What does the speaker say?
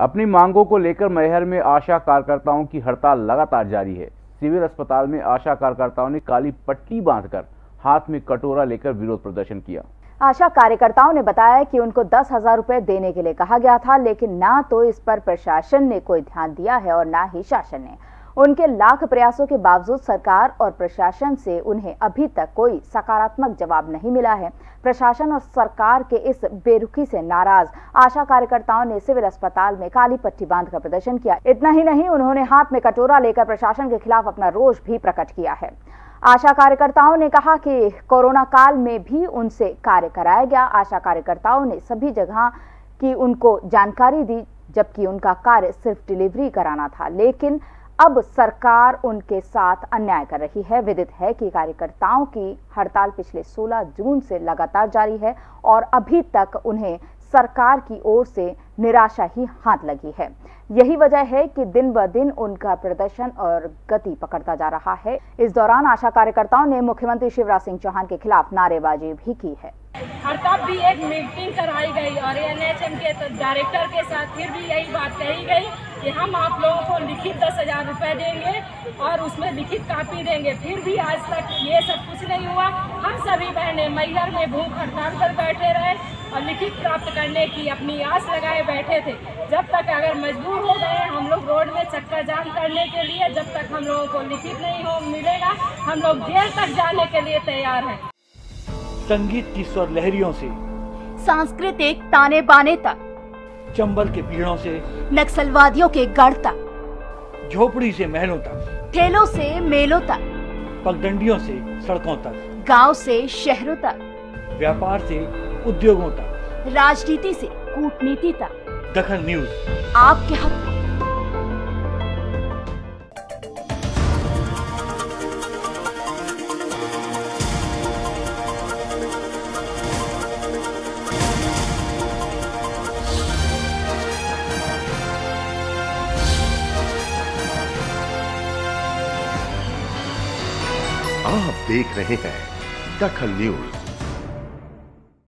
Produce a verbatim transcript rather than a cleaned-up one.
अपनी मांगों को लेकर मैहर में आशा कार्यकर्ताओं की हड़ताल लगातार जारी है। सिविल अस्पताल में आशा कार्यकर्ताओं ने काली पट्टी बांधकर हाथ में कटोरा लेकर विरोध प्रदर्शन किया। आशा कार्यकर्ताओं ने बताया कि उनको दस हजार रुपए देने के लिए कहा गया था, लेकिन ना तो इस पर प्रशासन ने कोई ध्यान दिया है और ना ही शासन ने। उनके लाख प्रयासों के बावजूद सरकार और प्रशासन से उन्हें अभी तक कोई सकारात्मक जवाब नहीं मिला है। प्रशासन और सरकार के इस बेरुखी से नाराज आशा कार्यकर्ताओं ने सिविल अस्पताल में काली पट्टी बांधकर प्रदर्शन किया। इतना ही नहीं, उन्होंने हाथ में कटोरा लेकर प्रशासन के खिलाफ अपना रोष भी प्रकट किया है। आशा कार्यकर्ताओं ने कहा कि कोरोना काल में भी उनसे कार्य कराया गया। आशा कार्यकर्ताओं ने सभी जगह की उनको जानकारी दी, जबकि उनका कार्य सिर्फ डिलीवरी कराना था, लेकिन अब सरकार उनके साथ अन्याय कर रही है। विदित है कि कार्यकर्ताओं की हड़ताल पिछले सोलह जून से लगातार जारी है और अभी तक उन्हें सरकार की ओर से निराशा ही हाथ लगी है। यही वजह है कि दिन ब दिन उनका प्रदर्शन और गति पकड़ता जा रहा है। इस दौरान आशा कार्यकर्ताओं ने मुख्यमंत्री शिवराज सिंह चौहान के खिलाफ नारेबाजी भी की है। हड़ताल भी एक मीटिंग कराई गई और एन एच एम के डायरेक्टर के साथ फिर भी यही बात कही गई कि हम आप लोगों को लिखित दस हजार रुपये देंगे और उसमें लिखित कापी देंगे। फिर भी आज तक ये सब कुछ नहीं हुआ। हम सभी बहनें मैहर में भूख हड़ताल पर बैठे रहे और लिखित प्राप्त करने की अपनी आस लगाए बैठे थे। जब तक अगर मजबूर हो गए हम लोग रोड में चक्का जाम करने के लिए, जब तक हम लोगों को लिखित नहीं हो मिलेगा, हम लोग जेल तक जाने के लिए तैयार हैं। संगीत की स्वर लहरियों से सांस्कृतिक ताने बाने तक, चंबल के पीड़ों से नक्सलवादियों के गढ़ तक, झोपड़ी से महलों तक, ठेलों से मेलों तक, पगडंडियों से सड़कों तक, गांव से शहरों तक, व्यापार से उद्योगों तक, राजनीति से कूटनीति तक, दखल न्यूज आपके हक में। आप देख रहे हैं दखल न्यूज।